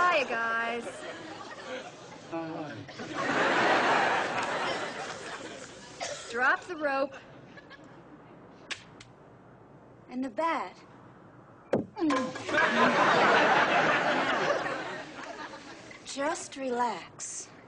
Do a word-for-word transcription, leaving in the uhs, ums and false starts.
Hiya, guys. Hi. Drop the rope. And the bat. Now, just relax.